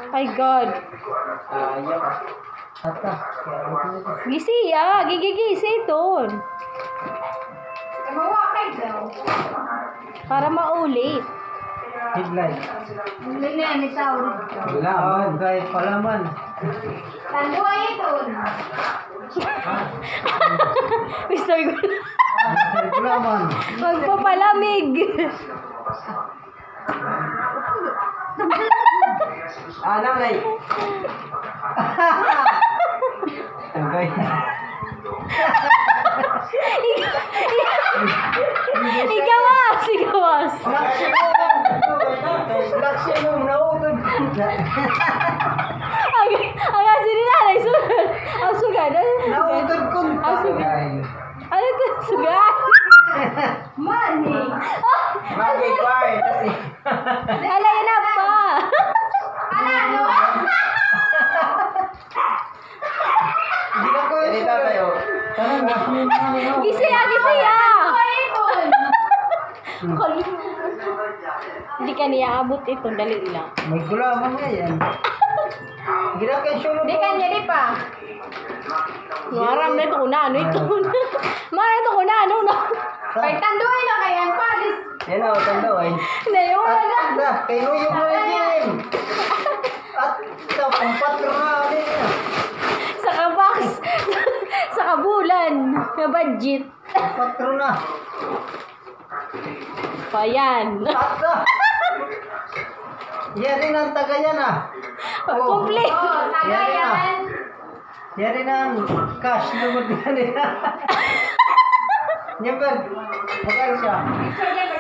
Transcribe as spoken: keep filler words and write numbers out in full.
Ay God. Ayaw. Ata. Gisi ya, gigigisi ton. Mawakay daw. Para maulit. Headlight. Hindi na yan, itaw. Wala man. Kahit palaman. Tanduay ito. Mister ko. Wala man. Magpapalamig. Ah, nanay. Okay. Ikawas, ikawas. Maximum na utod. Ang ang asin nila ay sugat. Ang sugat. Nautod ko. Ang sugat. Ano ito? Sugat? Money. Bakit why? Kasi Alay na pa. Ano, ano? hindi ka ko yung tayo. Gisi ya, gisi ya. Tanduay ito. Hindi ka niya abot ito. Dali lang. May gulaman nga yan. Hindi na kayo sulod. Di kanya di pa. Maram na ito kung ano ito. Maram ito kung ano. No? Kay tanduay na kaya ang palis. Yan o, tanda ay. Nayon At na. anda, kayo yung mga At ito, pang patro na ulit niya. Sa kabox. Sa kabulan. Na budget. Patro na. Pa yan. At na. Yan rin ang taga yan ah. Complete. Oh, tagayan. Yan rin ang cash lumod na nila. Yan ba? Bakal siya. Picture niya,